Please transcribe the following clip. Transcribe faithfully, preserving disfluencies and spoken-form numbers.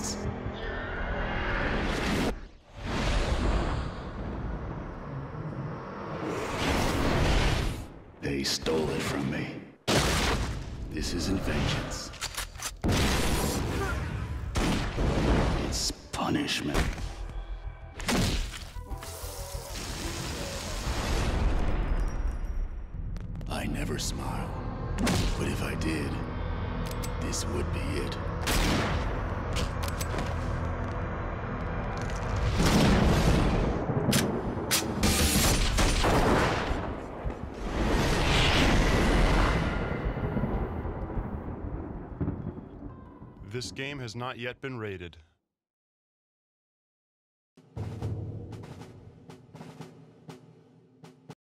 vengeance. They stole it from me. This isn't vengeance. It's punishment. I never smile, but if I did, this would be it. This game has not yet been rated.